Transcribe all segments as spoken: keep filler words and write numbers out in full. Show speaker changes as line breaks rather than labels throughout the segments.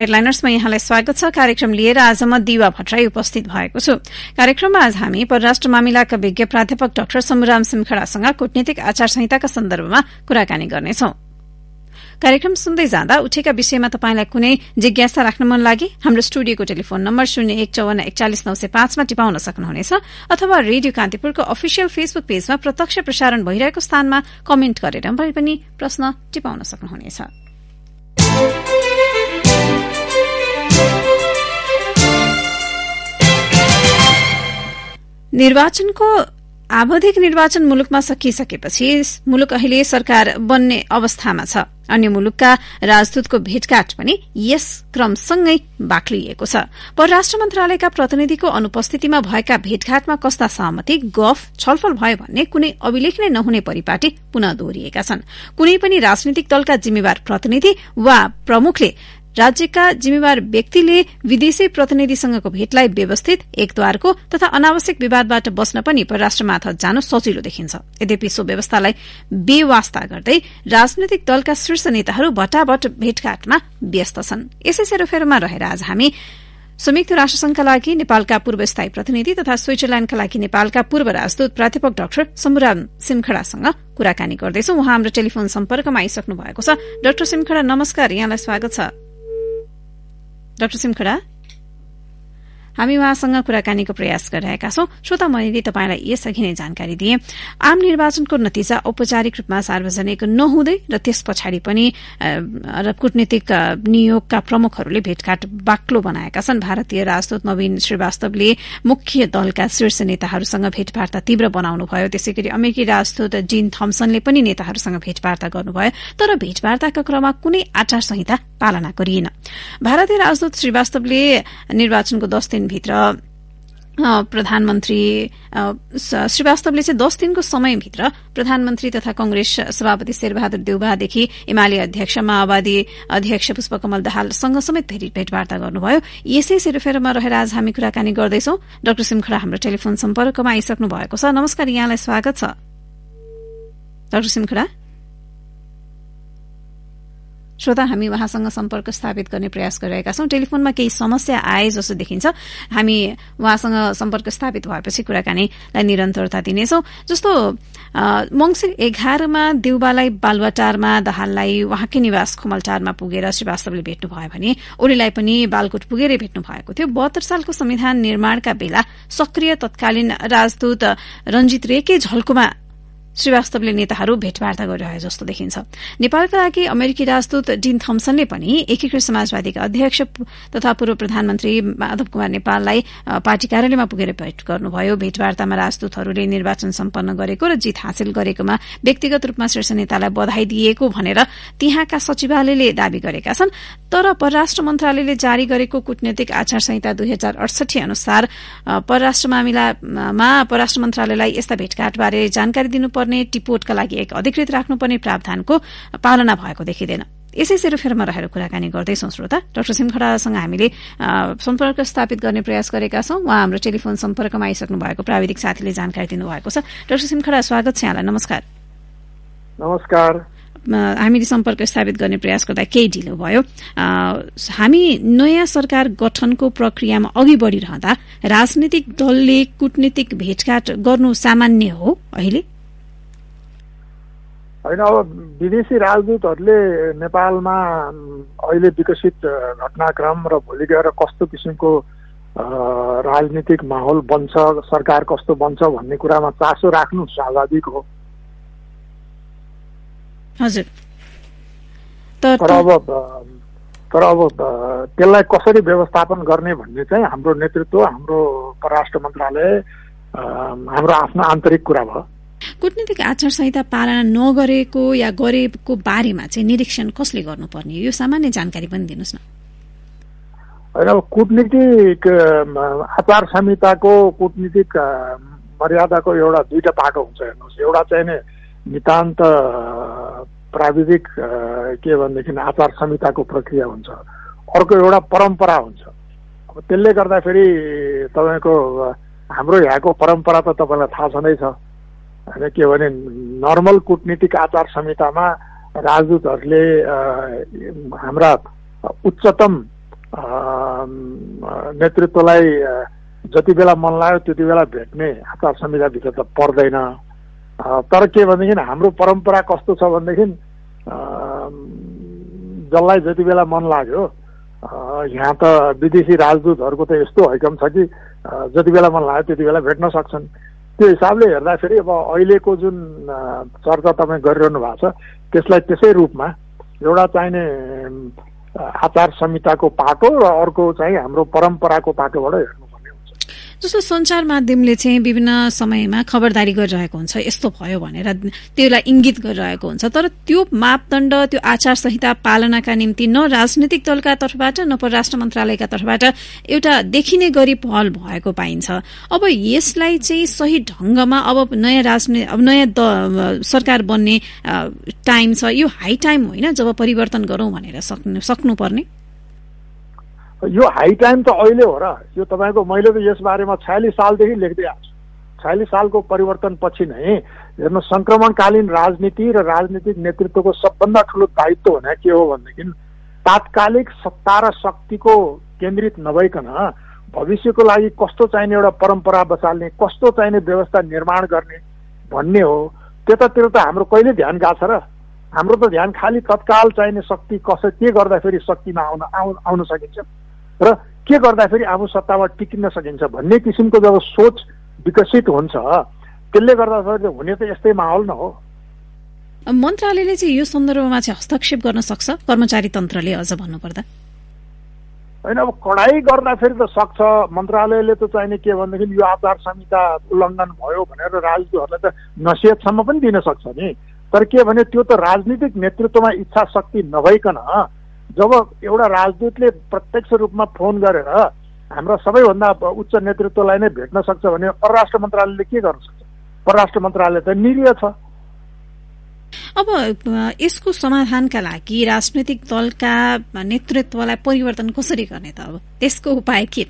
हेडलाइनर्समा यहाँलाई स्वागत छ। कार्यक्रम लिएर आज म दिवा भट्टराई उपस्थित भएको छु। कार्यक्रममा आज हामी परराष्ट्र मामिलाका विज्ञ प्राध्यापक डाक्टर समयम खडासँग कूटनीतिक आचार संहिताका सन्दर्भमा कुराकानी गर्नेछौं। कार्यक्रम सुन्दै जाँदा उठेका विषयमा तपाईंलाई कुनै जिज्ञासा राख्न मन लागे हाम्रो स्टुडियोको टेलिफोन नम्बर शून्य एक चौवन्न एकचालिस नौ सय पाँचमा टिपाउन सक्नुहुनेछ अथवा रेडियो कान्तिपुरको अफिसियल फेसबुक पेजमा प्रत्यक्ष प्रसारण भइरहेको स्थानमा कमेन्ट गरेर पनि प्रश्न टिपाउन सक्नुहुनेछ। निर्वाचनको आवधिक निर्वाचन मुलुकमा सकिसकेपछि मुलुक अहिले सरकार बन्ने अवस्थामा छ। अन्य मुलुकका राजदूतको भेटघाट पनि यस क्रमसँगै बाक्लिएको छ। परराष्ट्र मन्त्रालयका प्रतिनिधिको अनुपस्थितिमा भएका भेटघाटमा कस्ता सहमति गफ छलफल भयो भन्ने कुनै अभिलेख नै नहुने परिपाटी पुनः दोहोरिएका छन्। कुनै पनि राजनीतिक दलका जिम्मेवार प्रतिनिधि वा प्रमुखले राज्यका जिम्मेवार व्यक्तिले विदेशी प्रतिनिधिसँगको भेटलाई व्यवस्थित एकद्वारको तथा अनावश्यक विवादबाट बस्न पनि परराष्ट्रमार्फत जानु सजिलो देखिन्छ। यद्यपि सो व्यवस्थालाई बेवास्ता गर्दै राजनैतिक दलका शीर्ष नेताहरू भटाभट भेटघाटमा व्यस्त छन्। यसै सेरोफेरोमा रहेर आज हामी संयुक्त राष्ट्रसंघका लागि नेपालका पूर्व स्थायी प्रतिनिधि तथा स्विजरल्याण्डका लागि नेपालका पूर्व राजदूत प्राध्यापक डाक्टर समयम खडासँग कुराकानी गर्दैछौं। उहाँ हाम्रो टेलिफोन सम्पर्कमा आइसक्नु भएको छ। डाक्टर सिमखडा नमस्कार, यहाँलाई स्वागत छ। डाक्टर सिमखडा, हामी उहाँसँग कुराकानीको प्रयास गरिरहेका छौं। श्रोता, मैले तपाईंलाई यसअघि नै जानकारी दिए आम निर्वाचनको नतिजा औपचारिक रूपमा सार्वजनिक नहुँदै र त्यस पछाडि पनि कूटनीतिक नियोगका प्रमुखहरूले भेटघाट बाक्लो बनाएका छन्। भारतीय राजदूत नवीन श्रीवास्तवले मुख्य दलका शीर्ष नेताहरूसँग भेटवार्ता तीव्र बनाउनु भयो। त्यसैगरी अमेरिकी राजदूत जिन थम्सनले पनि नेताहरूसँग भेटवार्ता गर्नुभयो, तर भेटवार्ताका क्रममा कुनै आचार संहिता पालना गरिएन। भारतीय राजदूत श्रीवास्तवले निर्वाचनको दस दिन भित्र प्रधानमन्त्री श्रीवास्तवले चाहिँ दस दिनको समयभित्र प्रधानमन्त्री तथा कंग्रेस सभापति शेरबहादुर देउवादेखि एमाले अध्यक्ष माओवादी अध्यक्ष पुष्पकमल दाहालसँग समेत भेटवार्ता गर्नुभयो। यसै सेरोफेरोमा रहेर आज हामी कुराकानी गर्दैछौं। डाक्टर सिमखडा हाम्रो टेलिफोन सम्पर्कमा आइसक्नु भएको छ। नमस्कार, यहाँलाई स्वागत छ। डाक्टर सिमखडा, श्रोता, हामी उहाँसँग सम्पर्क स्थापित गर्ने प्रयास गरिरहेका छौं। टेलिफोनमा केही समस्या आए जस्तो देखिन्छ। हामी उहाँसँग सम्पर्क स्थापित भएपछि कुराकानीलाई निरन्तरता दिनेछौं। जस्तो मंसिर एघारमा देउबालाई बालुवाटारमा, दाहाललाई उहाँकै निवास खुमलटारमा पुगेर श्रीवास्तवले भेट्नुभयो भने ओलीलाई पनि बालकोट पुगेरै भेट्नु भएको थियो। बहत्तर सालको संविधान निर्माणका बेला सक्रिय तत्कालीन राजदूत रञ्जित रेकै झल्कोमा श्रीवास्तवले नेताहरू भेटवार्ता गरिरहे जस्तो देखिन्छ। नेपालका लागि अमेरिकी राजदूत डिन थम्सनले पनि एकीकृत समाजवादीका अध्यक्ष तथा पूर्व प्रधानमन्त्री माधव कुमार नेपाललाई पार्टी कार्यालयमा पुगेर भेट गर्नुभयो। भेटवार्तामा राजदूतहरूले निर्वाचन सम्पन्न गरेको र जित हासिल गरेकोमा व्यक्तिगत रूपमा शीर्ष नेतालाई बधाई दिएको भनेर त्यहाँका सचिवालयले दावी गरेका छन्। तर परराष्ट्र मन्त्रालयले जारी गरेको कूटनीतिक आचार संहिता दुई हजार अडसठी अनुसार परराष्ट्र मामिलामा परराष्ट्र मन्त्रालयलाई यस्ता भेटघाटबारे जानकारी दिनु टिपोटका लागि एक अधिकृत राख्नुपर्ने प्रावधानको पालना भएको देखिँदैन। यसै सेरोफेरोमा रहेर कुराकानी गर्दैछौं। श्रोता, डाक्टर सिमखडासँग हामीले सम्पर्क स्थापित गर्ने प्रयास गरेका छौं। उहाँ हाम्रो टेलिफोन सम्पर्कमा आइसक्नु भएको प्राविधिक साथीले जानकारी दिनुभएको छ। डाक्टर सिमखडा, स्वागत छ यहाँलाई। नमस्कार।
नमस्कार।
हामीले सम्पर्क स्थापित गर्ने प्रयास गर्दा केही ढिलो भयो। हामी नयाँ सरकार गठनको प्रक्रियामा अघि बढ़िरहँदा राजनीतिक दलले कूटनीतिक भेटघाट गर्नु सामान्य हो अहिले?
होइन, अब विदेशी राजदूतहरूले नेपालमा अहिले विकसित घटनाक्रम र भोलि गएर कस्तो किसिमको राजनीतिक माहौल बन्छ, सरकार कस्तो बन्छ भन्ने कुरामा चासो राख्नु स्वाभाविक हो।
हजुर,
तर अब तर अब त्यसलाई कसरी व्यवस्थापन गर्ने भन्ने चाहिँ हाम्रो नेतृत्व, हाम्रो परराष्ट्र मन्त्रालय, हाम्रो आफ्नो आन्तरिक कुरा भयो।
कूटनीतिक आचार संहिता पालना नगरेको या गरेको बारेमा चाहिँ निरीक्षण कसले गर्नुपर्ने, यो सामान्य जानकारी पनि दिनुहोस् न।
होइन, कूटनीतिक आचार संहिताको कूटनीतिक मर्यादाको एउटा दुईटा पाटो हुन्छ। हेर्नुहोस्, एउटा चाहिँ नि नितान्त प्राविधिक के भनेदेखि आचार संहिताको प्रक्रिया हुन्छ, अर्को एउटा परम्परा हुन्छ। अब त्यसले गर्दाखेरि तपाईँको हाम्रो यहाँको परम्परा त तपाईँलाई थाहा छँदैछ होइन, के भने नर्मल कूटनीतिक आचार संहितामा राजदूतहरूले हाम्रा उच्चतम नेतृत्वलाई जति बेला मन लाग्यो त्यति बेला भेट्ने आचार संहिताभित्र त पर्दैन। तर के भनेदेखि हाम्रो परम्परा कस्तो छ भनेदेखि जसलाई जति बेला मन लाग्यो, यहाँ त विदेशी राजदूतहरूको त यस्तो हैकम छ कि जति बेला मन लाग्यो त्यति बेला भेट्न सक्छन्। त्यो हिसाबले हेर्दाखेरि अब अहिलेको जुन चर्चा तपाईँ गरिरहनु भएको छ त्यसलाई त्यसै रूपमा एउटा चाहिने आचार संहिताको पाटो र अर्को चाहिँ हाम्रो परम्पराको पाटोबाट हेर्नुपर्ने हुन्छ।
जस्तो सञ्चार माध्यमले चाहिँ विभिन्न समयमा खबरदारी गरिरहेको हुन्छ, यस्तो भयो भनेर त्यसलाई इङ्गित गरिरहेको हुन्छ, तर त्यो मापदण्ड त्यो आचार संहिता पालनाका निम्ति न राजनीतिक दलका तर्फबाट न परराष्ट्र मन्त्रालयका तर्फबाट एउटा देखिने गरी पहल भएको पाइन्छ। अब यसलाई चाहिँ सही ढंगमा अब नयाँ राजनीति अब नयाँ सरकार बन्ने टाइम छ, यो हाई टाइम होइन जब परिवर्तन गरौं भनेर सक्नु सक्नुपर्ने?
यो हाई टाइम त अहिले हो र। यो तपाईँको मैले त यस बारेमा छयालिस सालदेखि लेख्दै आएको छु। छयालिस सालको परिवर्तन पछि नै हेर्नु संक्रमणकालीन राजनीति र राजनीतिक नेतृत्वको सबभन्दा ठुलो दायित्व भने के हो भनेदेखि तात्कालिक सत्ता र शक्तिको केन्द्रित नभइकन भविष्यको लागि कस्तो चाहिने एउटा परम्परा बचाल्ने, कस्तो चाहिने व्यवस्था निर्माण गर्ने भन्ने हो। त्यतातिर त हाम्रो कहिले ध्यान गएको छ र? हाम्रो त ध्यान खालि तत्काल चाहिने शक्ति कसरी के गर्दाखेरि शक्तिमा आउन आउन सकिन्छ र के गर्दाखेरि आफू सत्तामा टिकिन सकिन्छ भन्ने किसिमको जब सोच विकसित हुन्छ त्यसले गर्दा हुने त यस्तै माहौल न हो।
मन्त्रालयले चाहिँ यो सन्दर्भमा चाहिँ हस्तक्षेप गर्न सक्छ कर्मचारी तन्त्रले अझ भन्नुपर्दा?
होइन, अब कडाई गर्दाखेरि त सक्छ। मन्त्रालयले त चाहिने के भनेदेखि यो आचार संहिता उल्लङ्घन भयो भनेर राजदूतहरूलाई त नसिहतसम्म पनि दिन सक्छ नि। तर के भने त्यो त राजनीतिक नेतृत्वमा इच्छा शक्ति नभइकन जब एउटा राजदूतले प्रत्यक्ष रूपमा फोन गरेर हाम्रा सबैभन्दा उच्च नेतृत्वलाई नै भेट्न सक्छ भने परराष्ट्र मन्त्रालयले के गर्न सक्छ? परराष्ट्र मन्त्रालय त निरीह छ।
अब यसको समाधानका लागि राजनैतिक दलका नेतृत्वलाई परिवर्तन कसरी गर्ने त? अब त्यसको उपाय के त?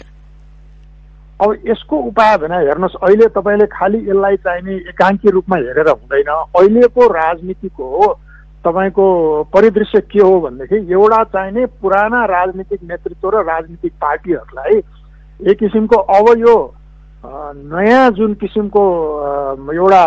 अब यसको उपाय भने हेर्नुहोस्, अहिले तपाईँले खालि यसलाई चाहिने एकाङ्की रूपमा हेरेर हुँदैन। अहिलेको राजनीतिको तपाईँको परिदृश्य के हो भनेदेखि एउटा चाहिने पुराना राजनीतिक नेतृत्व र राजनीतिक पार्टीहरूलाई एक किसिमको अब यो नयाँ जुन किसिमको एउटा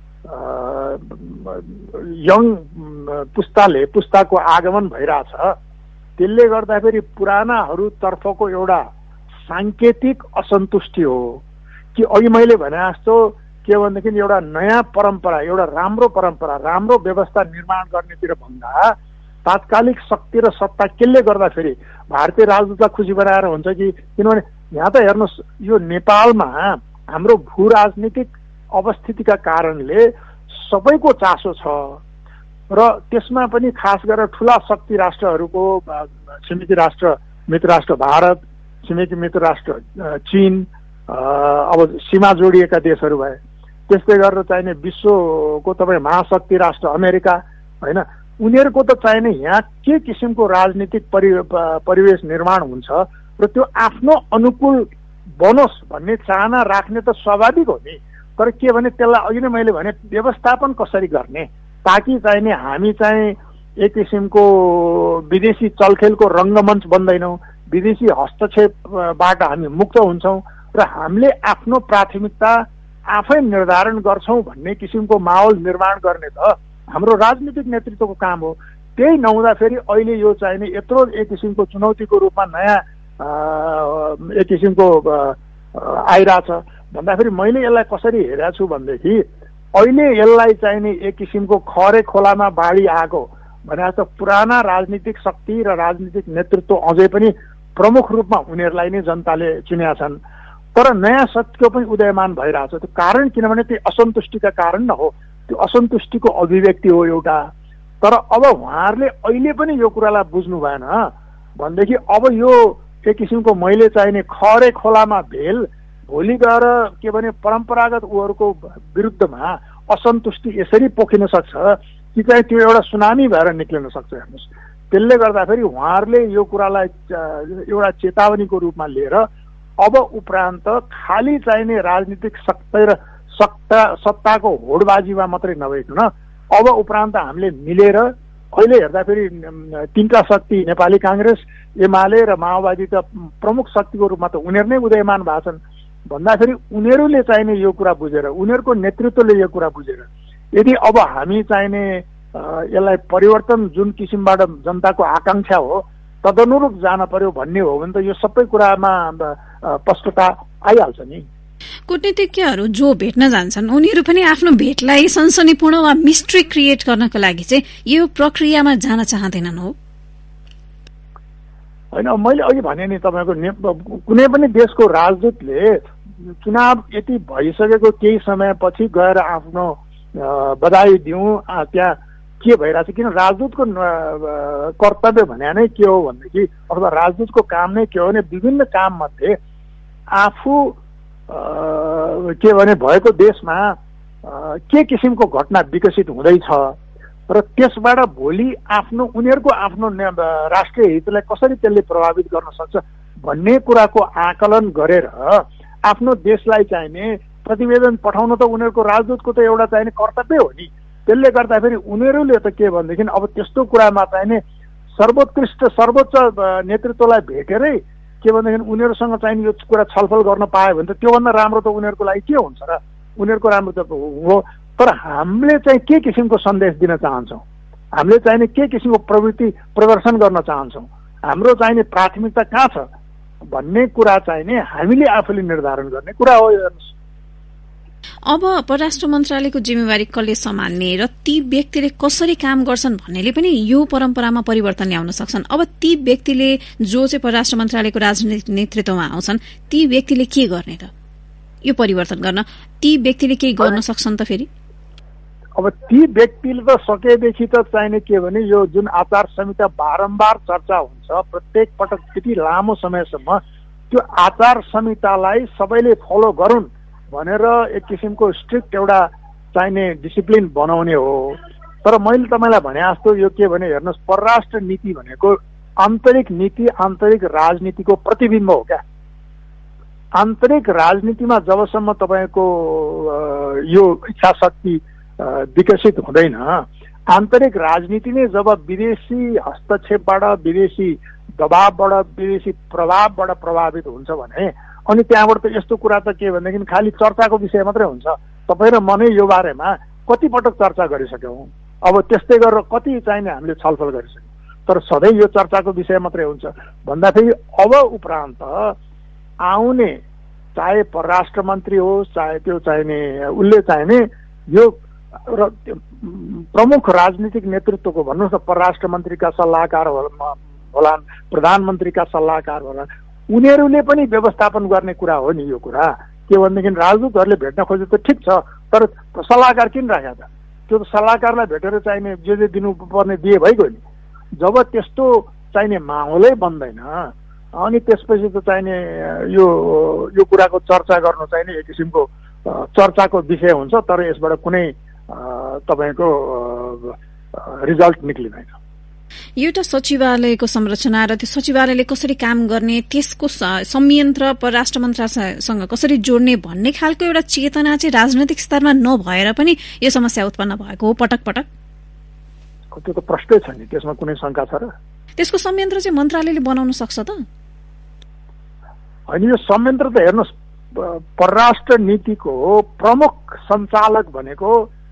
यङ पुस्ताले पुस्ताको आगमन भइरहेछ त्यसले गर्दाखेरि पुरानाहरूतर्फको एउटा सांकेतिक असन्तुष्टि हो कि अघि मैले भने जस्तो के भनेदेखि एउटा नयाँ परम्परा, एउटा राम्रो परम्परा, राम्रो व्यवस्था निर्माण गर्नेतिर भन्दा तात्कालिक शक्ति र सत्ता केले गर्दाखेरि भारतीय राजदूतलाई खुसी बनाएर हुन्छ कि? किनभने यहाँ त हेर्नुहोस्, यो नेपालमा हाम्रो भू राजनीतिक अवस्थितिका कारणले सबैको चासो छ र त्यसमा पनि खास गरेर ठुला शक्ति राष्ट्रहरूको छिमेकी राष्ट्र मित्र राष्ट्र भारत, छिमेकी मित्र राष्ट्र चीन, अब सीमा जोडिएका देशहरू भए, त्यस्तै गरेर चाहिने विश्वको तपाईँ महाशक्ति राष्ट्र अमेरिका होइन, उनीहरूको त चाहिने यहाँ के किसिमको राजनीतिक परि परिवेश निर्माण हुन्छ र त्यो आफ्नो अनुकूल बनोस् भन्ने चाहना राख्ने त स्वाभाविक हो नि। तर के भने त्यसलाई अघि नै मैले भने व्यवस्थापन कसरी गर्ने ताकि चाहिने हामी चाहिँ एक किसिमको विदेशी चलखेलको रङ्गमञ्च बन्दैनौँ, विदेशी हस्तक्षेपबाट हामी मुक्त हुन्छौँ र हामीले आफ्नो प्राथमिकता आफै निर्धारण गर्छौँ भन्ने किसिमको माहौल निर्माण गर्ने त हाम्रो राजनीतिक नेतृत्वको काम हो। त्यही नहुँदाखेरि अहिले यो चाहिने यत्रो एक किसिमको चुनौतीको रूपमा नयाँ एक किसिमको आइरहेछ भन्दाखेरि मैले यसलाई कसरी हेरेको छु भनेदेखि अहिले यसलाई चाहिने एक किसिमको खरे खोलामा बाढी आएको भने जस्तो पुराना राजनीतिक शक्ति र राजनीतिक नेतृत्व अझै पनि प्रमुख रूपमा उनीहरूलाई नै जनताले चुनेका छन्। तर नयाँ शक्तिको पनि उदयमान भइरहेछ। त्यो कारण किनभने त्यो असन्तुष्टिका कारण न हो, त्यो असन्तुष्टिको अभिव्यक्ति हो एउटा। तर अब उहाँहरूले अहिले पनि यो कुरालाई बुझ्नु भएन भनेदेखि अब यो एक किसिमको मैले चाहिने खरे खोलामा भेल भोलि गएर के भने परम्परागत उहरूको विरुद्धमा असन्तुष्टि यसरी पोखिन सक्छ कि चाहिँ त्यो एउटा सुनामी भएर निक्लिन सक्छ। हेर्नुहोस्, त्यसले गर्दाखेरि उहाँहरूले यो कुरालाई एउटा चेतावनीको रूपमा लिएर अब उपरान्त खालि चाहिने राजनीतिक सत्ता र सत्ता सत्ताको होडबाजीमा मात्रै नभइकन अब उपरान्त हामीले मिलेर अहिले हेर्दाखेरि तीनटा शक्ति नेपाली काङ्ग्रेस, एमाले र माओवादी त प्रमुख शक्तिको रूपमा त उनीहरू नै उदयमान भएको छन् भन्दाखेरि उनीहरूले चाहिने यो कुरा बुझेर, उनीहरूको नेतृत्वले यो कुरा बुझेर यदि अब हामी चाहिने यसलाई परिवर्तन जुन किसिमबाट जनताको आकांक्षा हो तदनुरूप जान पर्यो भन्ने हो भने त यो सबै कुरामा स्पष्टता आइहाल्छ नि।
कूटनीतिज्ञहरू जो भेट्न जान्छन् उनीहरू पनि आफ्नो भेटलाई सनसनीपूर्ण वा मिस्ट्री क्रिएट गर्नको लागि चाहिँ यो प्रक्रियामा जान चाहँदैनन् हो
होइन। मैले अघि भने नि तपाईँको कुनै पनि देशको राजदूतले चुनाव यति भइसकेको केही समयपछि गएर आफ्नो बधाई दिउँ त्यहाँ के भइरहेछ, किन राजदूतको कर्तव्य भने नै के हो भनेदेखि अथवा राजदूतको काम नै के हो भने विभिन्न काम मध्ये आफू के भने भएको देशमा के किसिमको घटना विकसित हुँदैछ र त्यसबाट भोलि आफ्नो उनीहरूको आफ्नो राष्ट्रिय हितलाई कसरी त्यसले प्रभावित गर्न सक्छ भन्ने कुराको आकलन गरेर आफ्नो देशलाई चाहिने प्रतिवेदन पठाउन त उनीहरूको राजदूतको त एउटा चाहिने कर्तव्य हो नि। त्यसले गर्दाखेरि उनीहरूले त के भनेदेखि अब त्यस्तो कुरामा चाहिने सर्वोत्कृष्ट सर्वोच्च नेतृत्वलाई भेटेरै के भनेदेखि उनीहरूसँग चाहिने यो कुरा छलफल गर्न पायो भने त त्योभन्दा राम्रो त उनीहरूको लागि के हुन्छ र, उनीहरूको राम्रो त हो। तर हामीले चाहिँ के किसिमको सन्देश दिन चाहन्छौँ, हामीले चाहिने के किसिमको प्रवृत्ति प्रदर्शन गर्न चाहन्छौँ, हाम्रो चाहिने प्राथमिकता कहाँ छ भन्ने कुरा चाहिने हामीले आफूले निर्धारण गर्ने कुरा हो।
अब परराष्ट्र मन्त्रालयको जिम्मेवारी कसले सम्हाल्ने र ती व्यक्तिले कसरी काम गर्छन् भन्नेले पनि यो परम्परामा परिवर्तन ल्याउन सक्छन्। अब ती व्यक्तिले जो चाहिँ परराष्ट्र मन्त्रालयको राजनीतिक नेतृत्वमा आउँछन् ती व्यक्तिले के गर्ने त यो परिवर्तन गर्न? ती व्यक्तिले केही गर्न सक्छन् त फेरि?
अब ती व्यक्तिले त सकेदेखि त चाहिने के भने यो जुन आचार संहिता बारम्बार चर्चा हुन्छ प्रत्येक पटक त्यति लामो समयसम्म त्यो आचार संहितालाई सबैले फलो गरून् भनेर एक किसिमको स्ट्रिक्ट एउटा चाहिने डिसिप्लिन बनाउने हो। तर मैले तपाईँलाई भने जस्तो यो के भने हेर्नुहोस्, परराष्ट्र नीति भनेको आन्तरिक नीति आन्तरिक राजनीतिको प्रतिबिम्ब हो क्या। आन्तरिक राजनीतिमा जबसम्म तपाईँको यो इच्छा शक्ति विकसित हुँदैन, आन्तरिक राजनीति नै जब विदेशी हस्तक्षेपबाट विदेशी दबावबाट विदेशी प्रभावबाट प्रभावित हुन्छ भने अनि त्यहाँबाट त यस्तो कुरा त के भनेदेखि खालि चर्चाको विषय मात्रै हुन्छ। तपाईँ र म नै यो बारेमा कति पटक चर्चा गरिसक्यौँ, अब त्यस्तै गरेर कति चाहिने हामीले छलफल गरिसक्यौँ, तर सधैँ यो चर्चाको विषय मात्रै हुन्छ भन्दाखेरि अब उपरान्त आउने चाहे परराष्ट्र मन्त्री होस् चाहे त्यो चाहिने उसले चाहिने यो र प्रमुख राजनीतिक नेतृत्वको भन्नुहोस् न परराष्ट्र मन्त्रीका सल्लाहकार होलान्, प्रधानमन्त्रीका सल्लाहकार होलान्, उनीहरूले पनि व्यवस्थापन गर्ने कुरा हो नि यो कुरा। के भनेदेखि राजदूतहरूले भेट्न खोजे त ठिक छ, तर सल्लाहकार किन राख्या त? त्यो सल्लाहकारलाई भेटेर चाहिने जे जे दिनुपर्ने दिए भइगयो नि। जब त्यस्तो चाहिने माहौलै बन्दैन अनि त्यसपछि त चाहिने यो यो कुराको चर्चा गर्नु चाहिने एक किसिमको चर्चाको विषय हुन्छ, तर यसबाट कुनै तपाईँको रिजल्ट निक्लिँदैन।
एउटा सचिवालयको संरचना र त्यो सचिवालयले कसरी काम गर्ने, त्यसको संयन्त्र परराष्ट्र मन्त्रालयसँग कसरी जोड्ने भन्ने खालको एउटा चेतना चाहिँ राजनैतिक स्तरमा नभएर पनि यो समस्या उत्पन्न भएको हो पटक पटक।
त्यो त प्रश्नै छ नि, त्यसमा कुनै शंका छ र?
त्यसको संयन्त्र चाहिँ मन्त्रालयले बनाउन सक्छ त?
होइन, यो संयन्त्र त हेर्नुहोस्, परराष्ट्र नीतिको प्रमुख सञ्चालक भनेको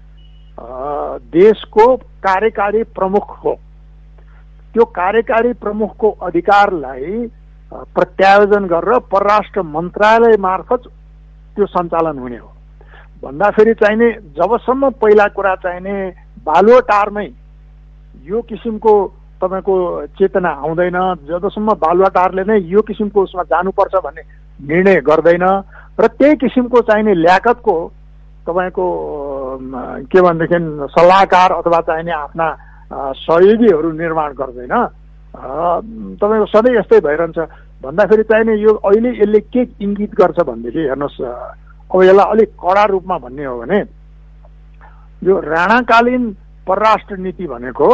देशको कार्यकारी प्रमुख हो। त्यो कार्यकारी प्रमुखको अधिकारलाई प्रत्यायोजन गरेर परराष्ट्र मन्त्रालय मार्फत त्यो सञ्चालन हुने हो भन्दाखेरि चाहिने जबसम्म पहिला कुरा चाहिने बालुवाटारमै यो किसिमको तपाईँको चेतना आउँदैन, जबसम्म बालुवाटारले नै यो किसिमको उसमा जानुपर्छ भन्ने निर्णय गर्दैन र त्यही किसिमको चाहिने ल्याकतको तपाईँको के भनेदेखि सल्लाहकार अथवा चाहिने आफ्ना सहयोगीहरू निर्माण गर्दैन, तपाईँको सधैँ यस्तै भइरहन्छ भन्दाखेरि चाहिने यो अहिले यसले के इङ्गित गर्छ भनेदेखि हेर्नुहोस्, अब यसलाई अलिक कडा रूपमा भन्ने हो भने यो राणाकालीन परराष्ट्र नीति भनेको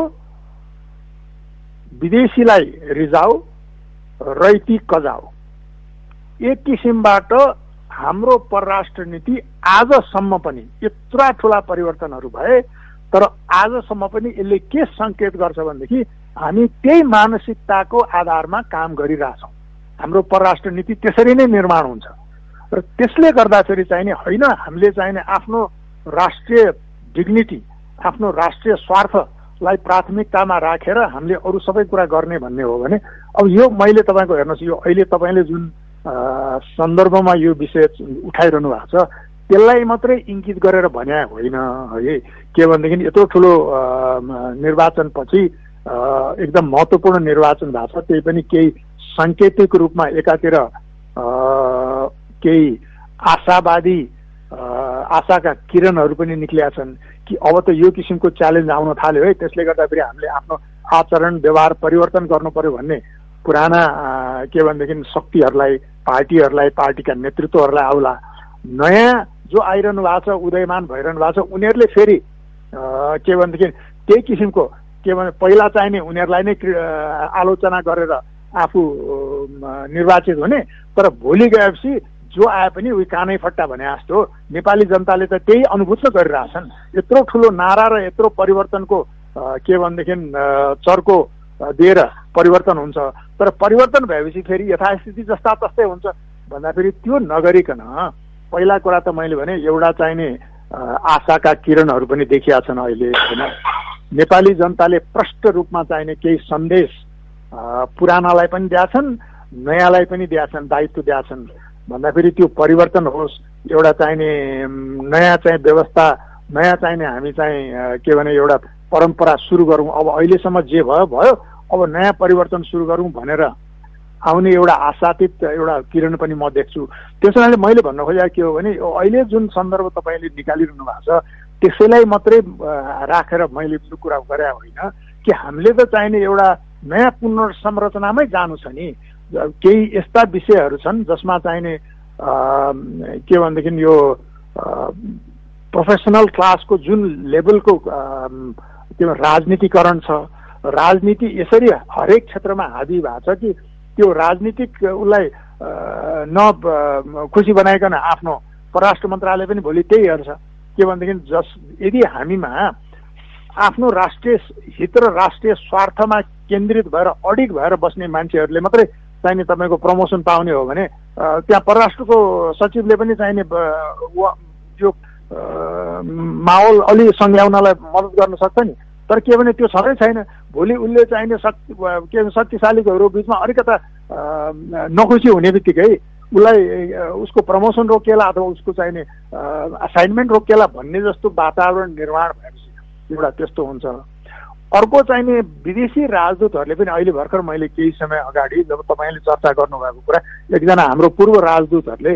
विदेशीलाई रिजाऊ रैती कजाऊ एक किसिमबाट हाम्रो परराष्ट्र नीति आजसम्म पनि यत्रा ठुला परिवर्तनहरू भए तर आजसम्म पनि यसले के सङ्केत गर्छ भनेदेखि हामी त्यही मानसिकताको आधारमा काम गरिरहेछौँ। हाम्रो परराष्ट्र नीति त्यसरी नै निर्माण हुन्छ र त्यसले गर्दाखेरि चाहिने होइन हामीले चाहिने आफ्नो राष्ट्रिय डिग्निटी आफ्नो राष्ट्रिय स्वार्थलाई प्राथमिकतामा राखेर हामीले अरू सबै कुरा गर्ने भन्ने हो भने अब यो मैले तपाईँको हेर्नुहोस् यो अहिले तपाईँले जुन सन्दर्भमा यो विषय उठाइरहनु भएको छ त्यसलाई मात्रै इङ्गित गरेर भने होइन है। के भनेदेखि यत्रो ठुलो निर्वाचनपछि एकदम महत्त्वपूर्ण निर्वाचन भएको छ, त्यही पनि केही साङ्केतिक रूपमा एकातिर केही आशावादी आशाका किरणहरू पनि निक्लिया छन् कि अब त यो किसिमको च्यालेन्ज आउन थाल्यो है, त्यसले गर्दाखेरि हामीले आफ्नो आचरण व्यवहार परिवर्तन गर्नु पर्यो भन्ने पुराना के भनेदेखि शक्तिहरूलाई पार्टीहरूलाई पार्टीका नेतृत्वहरूलाई आउला। नयाँ जो आइरहनु भएको छ उदयमान भइरहनु भएको छ उनीहरूले फेरि के भनेदेखि त्यही किसिमको के भने पहिला चाहिने उनीहरूलाई नै आलोचना गरेर आफू निर्वाचित हुने, तर भोलि गएपछि जो आए पनि उही कानै फट्टा भने जस्तो हो। नेपाली जनताले त त्यही अनुभूत गरिरहेछन्। यत्रो ठुलो नारा र यत्रो परिवर्तनको के भनेदेखि चर्को दिएर परिवर्तन हुन्छ, तर परिवर्तन भएपछि फेरि यथास्थिति जस्ता तस्तै हुन्छ भन्दाखेरि त्यो नगरिकन पहिला कुरा त मैले भने एउटा चाहिने आशाका किरणहरू पनि देखिया छन् अहिले होइन। नेपाली जनताले प्रष्ट रूपमा चाहिने केही सन्देश पुरानालाई पनि दिएछन् नयाँलाई पनि दिएछन् दायित्व दिएछन् भन्दाखेरि त्यो परिवर्तन होस्, एउटा चाहिने नयाँ चाहिँ व्यवस्था नयाँ चाहिने हामी चाहिँ के भने एउटा परम्परा सुरु गरौँ, अब अहिलेसम्म जे भयो भयो अब नयाँ परिवर्तन सुरु गरौँ भनेर आउने एउटा आशातीत एउटा किरण पनि म देख्छु। त्यस कारणले मैले भन्न खोजेको के हो भने अहिले जुन सन्दर्भ तपाईँले निकालिरहनु भएको छ त्यसैलाई मात्रै राखेर मैले यो कुरा गरे होइन कि हामीले त चाहिने एउटा नयाँ पुनर्संरचनामै जानु छ नि। केही यस्ता विषयहरू छन् जसमा चाहिने के भनेदेखि यो प्रोफेसनल क्लासको जुन लेभलको के राजनीतिकरण छ, राजनीति यसरी हरेक क्षेत्रमा हाबी भएको छ कि त्यो राजनीतिक उसलाई न खुसी बनाइकन आफ्नो परराष्ट्र मन्त्रालय पनि भोलि त्यही हेर्छ। के भनेदेखि जस यदि हामीमा आफ्नो राष्ट्रिय हित र राष्ट्रिय स्वार्थमा केन्द्रित भएर अडिग भएर बस्ने मान्छेहरूले मात्रै चाहिने तपाईँको प्रमोसन पाउने हो भने त्यहाँ परराष्ट्रको सचिवले पनि चाहिने यो माहौल अलि सङ्घ्याउनलाई मद्दत गर्न सक्छ नि। तर के भने त्यो छँदै छैन। भोलि उसले चाहिने शक्ति के शक्तिशालीको बिचमा अलिकता नखुसी हुने बित्तिकै उसलाई उसको प्रमोसन रोकिएला अथवा उसको चाहिने असाइनमेन्ट रोकिएला भन्ने जस्तो वातावरण निर्माण भएपछि एउटा त्यस्तो हुन्छ। अर्को चाहिने विदेशी राजदूतहरूले पनि अहिले भर्खर मैले केही समय अगाडि जब तपाईँले चर्चा गर्नुभएको कुरा एकजना हाम्रो पूर्व राजदूतहरूले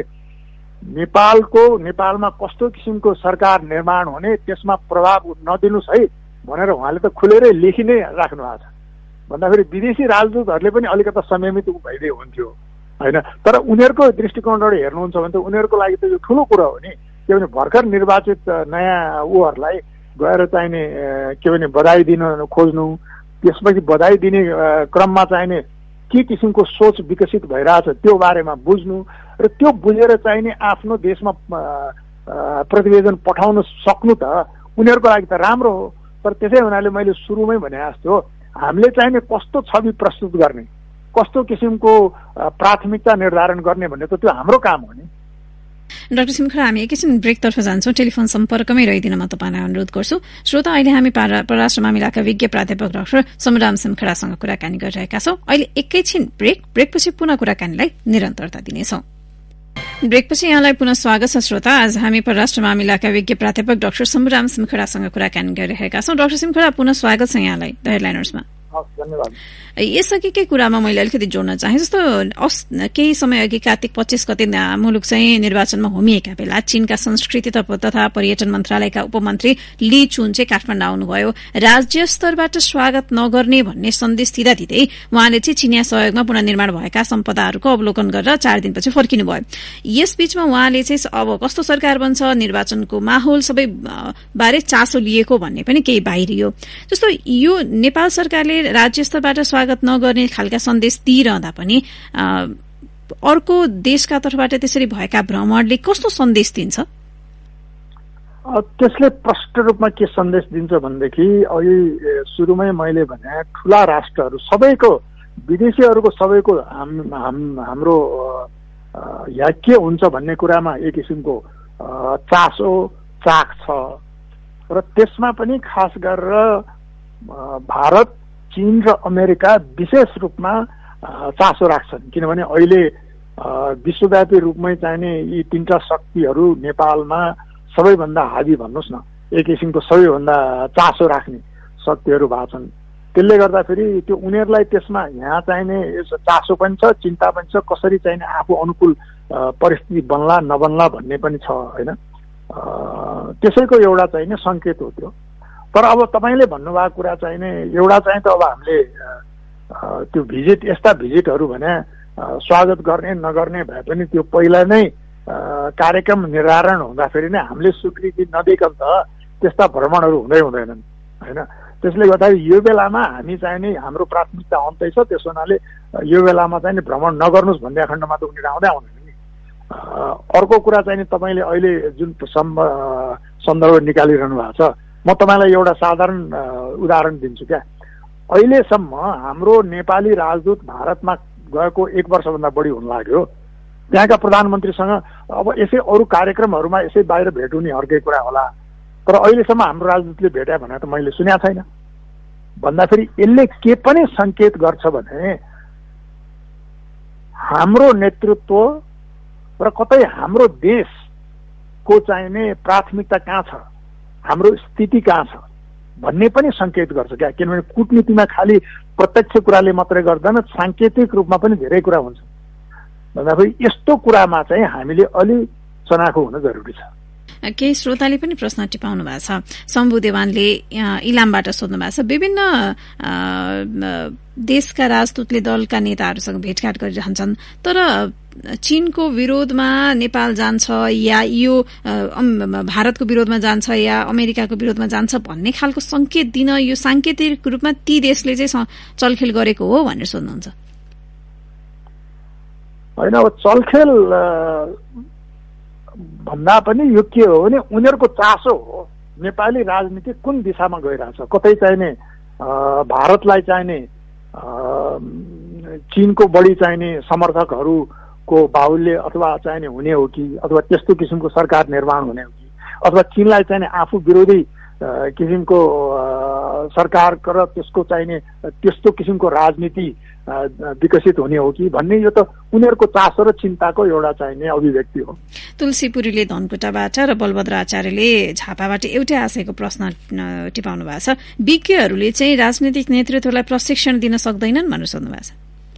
नेपालको नेपालमा कस्तो किसिमको सरकार निर्माण हुने त्यसमा प्रभाव नदिनुहोस् है भनेर उहाँले त खुलेरै लेखि नै राख्नु भएको छ। भन्दाखेरि विदेशी राजदूतहरूले पनि अलिकता संयमित भइदिए हुन्थ्यो होइन। तर उनीहरूको दृष्टिकोणबाट हेर्नुहुन्छ भने त उनीहरूको लागि त यो ठुलो कुरा हो नि। के भने भर्खर निर्वाचित नयाँ ऊहरूलाई गएर चाहिने के भने बधाई दिन खोज्नु, त्यसपछि बधाई दिने क्रममा चाहिने के किसिमको सोच विकसित भइरहेछ त्यो बारेमा बुझ्नु र त्यो बुझेर चाहिने आफ्नो देशमा प्रतिवेदन पठाउन सक्नु त उनीहरूको लागि त राम्रो हो। तर त्यसै हुनाले मैले सुरुमै भने जस्तो हामीले चाहिने कस्तो छवि प्रस्तुत गर्ने, कस्तो किसिमको प्राथमिकता निर्धारण गर्ने भन्ने त त्यो हाम्रो काम हो नि।
डाक्टर सिमखडा, हामी एकैछिन ब्रेकतर्फ जान्छौँ। टेलिफोन सम्पर्कमै रहिदिन म तपाईँलाई अनुरोध गर्छु। श्रोता, अहिले हामी परराष्ट्र मामिलाका विज्ञ प्राध्यापक डाक्टर समयम सिमखडासँग कुराकानी गरिरहेका छौँ। अहिले एकैछिन ब्रेक, ब्रेकपछि पुनः कुराकानीलाई निरन्तरता दिनेछौँ। ब्रेकपछि यहाँलाई पुनः स्वागत छ। श्रोता, आज हामी परराष्ट्र मामिलाका विज्ञ प्राध्यापक डाक्टर समयम सिमखडासँग कुराकानी गरिरहेका छौँ। डाक्टर सिमखडा, पुनः स्वागत छ यहाँलाई द हेडलाइनर्समा।
धन्यवाद।
यसअघिकै कुरामा मैले अलिकति जोड्न चाहे, जस्तो केही समय अघि कार्तिक पच्चीस गते मुलुक चाहिँ निर्वाचनमा होमिएका बेला चीनका संस्कृति तथा पर्यटन मन्त्रालयका उपमन्त्री ली चुन चाहिँ काठमाडौँ आउनुभयो। राज्य स्तरबाट स्वागत नगर्ने भन्ने सन्देश दिँदा दिँदै उहाँले चाहिँ चिनिया सहयोगमा पुनर्निर्माण भएका सम्पदाहरूको अवलोकन गरेर चार दिनपछि फर्किनुभयो। यसबीचमा उहाँले चाहिँ अब कस्तो सरकार बन्छ, निर्वाचनको माहौल सबै बारे चासो लिएको भन्ने पनि केही बाहिरियो। जस्तो यो नेपाल सरकारले राज्य स्तरबाट स्वागत नगर्ने खालका सन्देश दिइरहँदा पनि अर्को देशका तर्फबाट त्यसरी भएका भ्रमणले कस्तो सन्देश दिन्छ?
त्यसले प्रष्ट रूपमा के सन्देश दिन्छ भनेदेखि अघि सुरुमै मैले भने ठुला राष्ट्रहरू सबैको विदेशीहरूको सबैको हाम, हाम, हाम्रो यहाँ के हुन्छ भन्ने कुरामा एक किसिमको चासो चाख छ र त्यसमा पनि खास गरेर भारत, चीन र अमेरिका विशेष रूपमा चासो राख्छन्। किनभने अहिले विश्वव्यापी रूपमै चाहिने यी तीनटा शक्तिहरू नेपालमा सबैभन्दा हावी भन्नुहोस् न, एक किसिमको सबैभन्दा चासो राख्ने शक्तिहरू भएको छन्। त्यसले गर्दाखेरि त्यो उनीहरूलाई त्यसमा यहाँ चाहिने चासो पनि छ, चिन्ता पनि छ, कसरी चाहिने आफू अनुकूल परिस्थिति बन्ला नबन्ला भन्ने पनि छ होइन। त्यसैको एउटा चाहिने सङ्केत हो त्यो। तर अब तपाईँले भन्नुभएको कुरा चाहिने एउटा चाहिँ त अब हामीले त्यो भिजिट, यस्ता भिजिटहरू भने स्वागत गर्ने नगर्ने भए पनि त्यो पहिला नै कार्यक्रम निर्धारण हुँदाखेरि नै हामीले स्वीकृति नदिकन त त्यस्ता भ्रमणहरू हुँदै हुँदैनन् होइन। त्यसले गर्दाखेरि यो बेलामा हामी चाहिने हाम्रो प्राथमिकता अन्तै छ, त्यस हुनाले यो बेलामा चाहिँ भ्रमण नगर्नुहोस् भन्ने खण्डमा त उनीहरू आउँदै आउँदैन नि। अर्को कुरा चाहिँ तपाईँले अहिले जुन सन्दर्भ निकालिरहनु भएको छ, म तपाईँलाई एउटा साधारण उदाहरण दिन्छु क्या। अहिलेसम्म हाम्रो नेपाली राजदूत भारतमा गएको एक वर्षभन्दा बढी हुन लाग्यो। त्यहाँका प्रधानमन्त्रीसँग अब यसै अरू कार्यक्रमहरूमा यसै बाहिर भेट हुने अर्कै कुरा होला, तर अहिलेसम्म हाम्रो राजदूतले भेट्या भने त मैले सुनेको छैन। भन्दाखेरि यसले के पनि सङ्केत गर्छ भने हाम्रो नेतृत्व र कतै हाम्रो देशको चाहिने प्राथमिकता कहाँ छ, हाम्रो स्थिति कहाँ छ भन्ने पनि सङ्केत गर्छ क्या। किनभने कूटनीतिमा खालि प्रत्यक्ष कुराले मात्रै गर्दैन, साङ्केतिक रूपमा पनि धेरै कुरा हुन्छ। भन्दाखेरि यस्तो कुरामा चाहिँ हामीले अलि चनाखो हुन जरुरी छ।
केही श्रोताले पनि प्रश्न टिपाउनु भएको छ। शम्भु देवानले इलामबाट सोध्नु भएको छ, विभिन्न देशका राजदूतले दलका नेताहरूसँग भेटघाट गरिरहन्छन्, तर चीनको विरोधमा नेपाल जान्छ या यो भारतको विरोधमा जान्छ या अमेरिकाको विरोधमा जान्छ भन्ने खालको संकेत दिन यो सांकेतिक रूपमा ती देशले चाहिँ चलखेल गरेको हो भनेर सोध्नुहुन्छ।
होइन, अब चलखेल भन्दा पनि यो के हो भने उनीहरूको चासो हो नेपाली राजनीति कुन दिशामा गइरहेछ। कतै चाहिने भारतलाई चाहिने चीनको बढी चाहिने समर्थकहरूको बाहुल्य अथवा चाहिने हुने हो कि, अथवा त्यस्तो किसिमको सरकार निर्माण हुने हो कि, अथवा चीनलाई चाहिने आफू विरोधी किसिमको सरकार र त्यसको चाहिने त्यस्तो किसिमको राजनीति विकसित हुने हो कि भन्ने यो त उनीहरूको चासो र चिन्ताको एउटा चाहिने अभिव्यक्ति हो।
तुलसीपुरीले धनकुटाबाट र बलभद्र आचार्यले झापाबाट एउटै आशयको प्रश्न टिपाउनु भएको छ, विज्ञहरूले चाहिँ राजनीतिक नेतृत्वलाई प्रशिक्षण दिन सक्दैनन् भनेर सोध्नु भएको छ।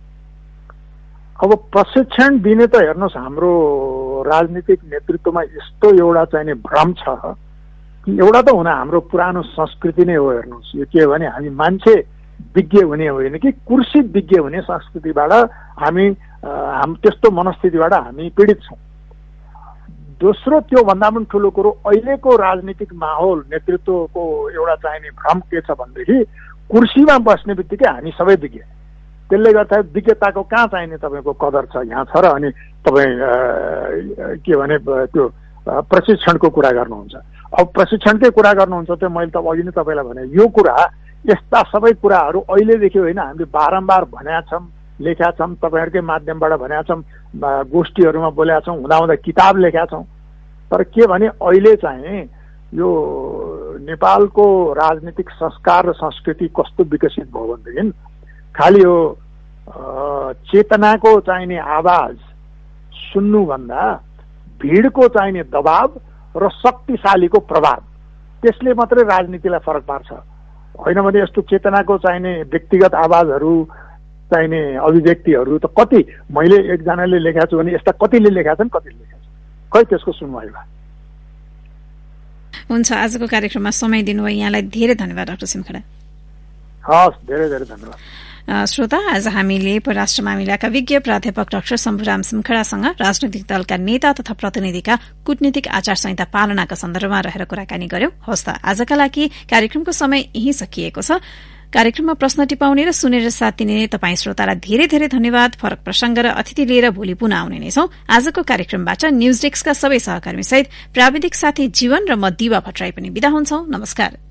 अब प्रशिक्षण दिने त हेर्नुहोस्, हाम्रो राजनीतिक नेतृत्वमा यस्तो एउटा चाहिने भ्रम छ कि एउटा त हुन हाम्रो पुरानो संस्कृति नै हो। हेर्नुहोस्, यो के हो भने हामी मान्छे विज्ञ हुने होइन कि कुर्सी विज्ञ हुने संस्कृतिबाट हामी हाम त्यस्तो मनस्थितिबाट हामी पीडित छौँ। दोस्रो, त्योभन्दा पनि ठुलो कुरो अहिलेको राजनीतिक माहौल नेतृत्वको एउटा चाहिने भ्रम के छ भनेदेखि कुर्सीमा बस्ने बित्तिकै हामी सबै विज्ञ। त्यसले गर्दा विज्ञताको कहाँ चाहिने तपाईँको कदर छ, यहाँ छ र अनि तपाईँ के भने त्यो प्रशिक्षणको कुरा गर्नुहुन्छ। अब प्रशिक्षणकै कुरा गर्नुहुन्छ त्यो मैले त अघि नै तपाईँलाई भने यो कुरा, यस्ता सबै कुराहरू अहिलेदेखि होइन, हामीले बारम्बार भनेका छौँ, लेखेका छौँ, तपाईँहरूकै माध्यमबाट भनेका छौँ, गोष्ठीहरूमा बोलेका छौँ, हुँदा हुँदा किताब लेखेका छौँ। तर के भने अहिले चाहिँ यो नेपालको राजनीतिक संस्कार र संस्कृति कस्तो विकसित भयो भनेदेखि खालि यो चेतनाको चाहिने आवाज सुन्नुभन्दा भिडको चाहिने दबाव र शक्तिशालीको प्रभाव, त्यसले मात्रै राजनीतिलाई फरक पार्छ। होइन भने यस्तो चेतनाको चाहिने व्यक्तिगत आवाजहरू चाहिने अभिव्यक्तिहरू त कति मैले एकजनाले लेखेको छु भने यस्ता कतिले लेखेका छन्, कतिले लेखेका छन्, खै त्यसको सुनवाई भयो।
हुन्छ, आजको कार्यक्रममा समय दिनुभयो, यहाँलाई धेरै धन्यवाद डाक्टर सिमखडा।
हस्, धेरै धेरै धन्यवाद।
श्रोता, आज हामीले परराष्ट्र मामिलाका विज्ञ प्राध्यापक डाक्टर शम्भुराम सिमखडासँग राजनैतिक दलका नेता तथा प्रतिनिधिका कूटनीतिक आचार संहिता पालनाका सन्दर्भमा रहेर कुराकानी गर्यौं। हवस् त, आजका लागि कार्यक्रमको समय यही सकिएको छ। कार्यक्रममा प्रश्न टिपाउने र सुनेर साथ दिने तपाई श्रोतालाई धेरै धेरै धन्यवाद। फरक प्रसंग र अतिथि लिएर भोलि पुनः आउने नै छौं। आजको कार्यक्रमबाट न्यूज डेस्कका सबै सहकर्मी सहित प्राविधिक साथी जीवन र म दिवा भट्टराई पनि विदा हुन्छौं। नमस्कार।